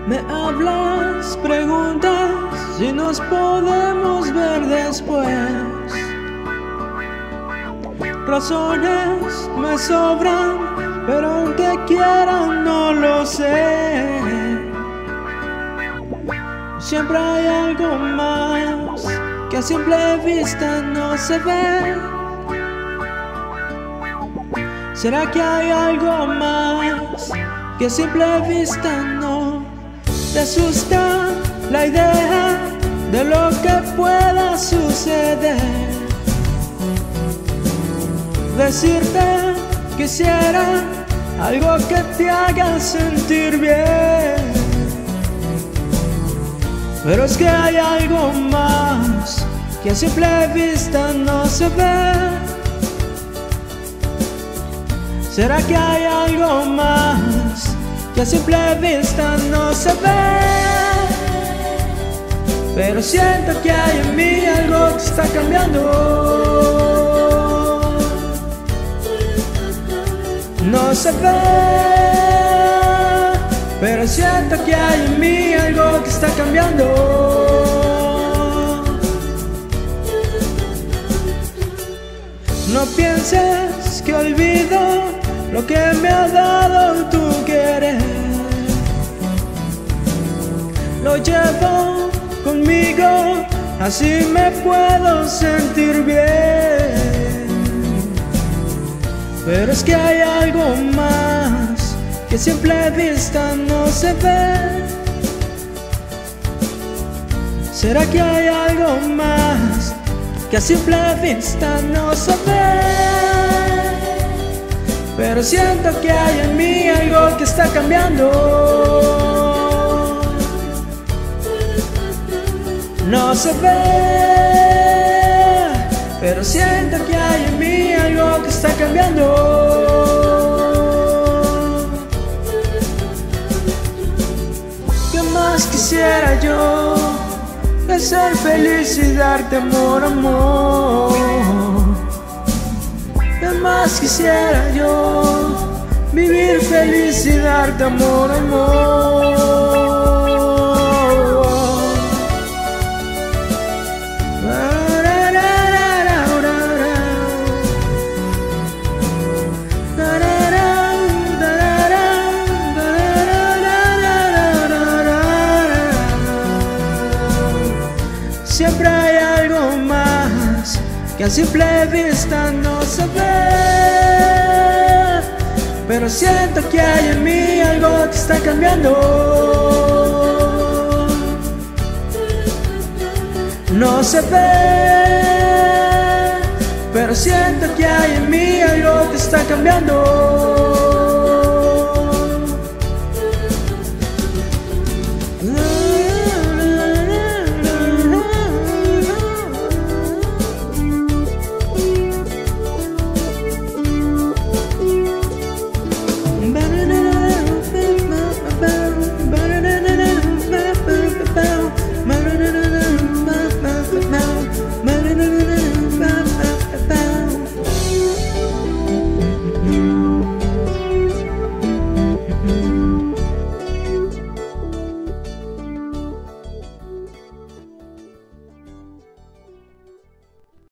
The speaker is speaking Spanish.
Me hablas, preguntas si nos podemos ver después. Razones me sobran, pero aunque quieran no lo sé. Siempre hay algo más que a simple vista no se ve. ¿Será que hay algo más que a simple vista no te asusta la idea de lo que pueda suceder? Decirte quisiera algo que te haga sentir bien, pero es que hay algo más que a simple vista no se ve. ¿Será que hay algo más que a simple vista no se ve? Pero siento que hay en mí algo que está cambiando. No se ve, pero siento que hay en mí algo que está cambiando. No pienses que olvido lo que me ha dado tu querer. Lo llevo conmigo, así me puedo sentir bien. Pero es que hay algo más que a simple vista no se ve. ¿Será que hay algo más que a simple vista no se ve? Pero siento que hay en mí algo que está cambiando. No se ve, pero siento que hay en mí algo que está cambiando. ¿Qué más quisiera yo que ser feliz y darte amor, amor? ¿Qué más quisiera yo vivir feliz y darte amor, amor? Siempre hay algo más que a simple vista no se ve. Pero siento que hay en mí algo que está cambiando. No se ve, pero siento que hay en mí algo que está cambiando.